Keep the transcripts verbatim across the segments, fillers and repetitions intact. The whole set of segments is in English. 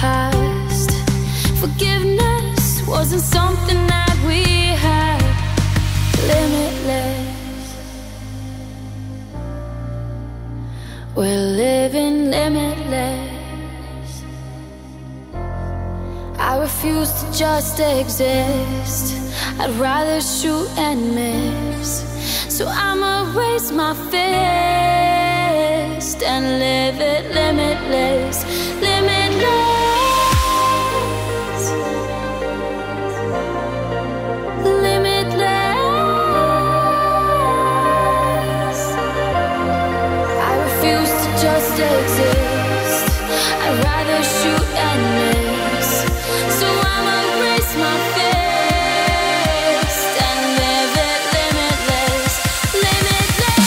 past. Forgiveness wasn't something that we had. Limitless, we're living limitless. I refuse to just exist. I'd rather shoot and miss. So I'ma raise my fist and live it limitless, limitless. Just exist. I'd rather shoot and miss. So I'ma raise my fist and live it limitless, limitless.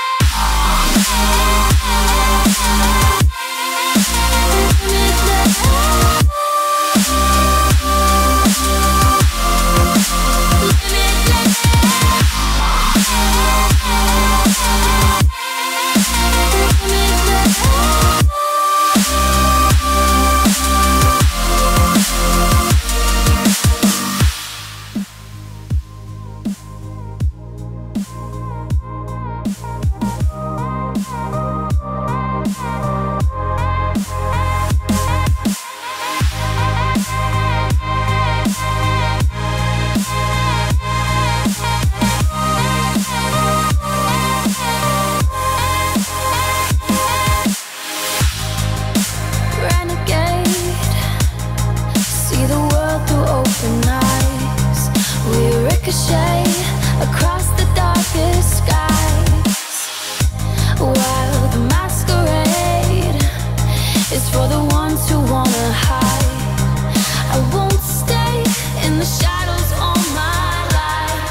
Across the darkest skies, while the masquerade is for the ones who wanna hide. I won't stay in the shadows all my life.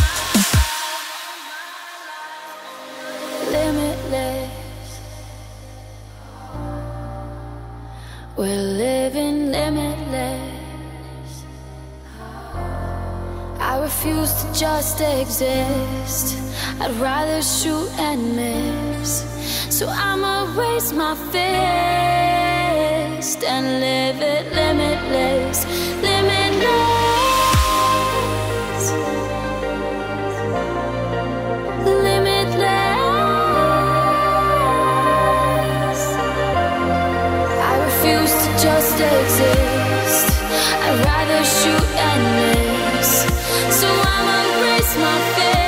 Limitless, we're living limitless. I refuse to just exist. I'd rather shoot and miss. So I'ma raise my fist and live it limitless, limitless, limitless. I refuse to just exist. I'd rather shoot and miss. So I'ma raise my fist.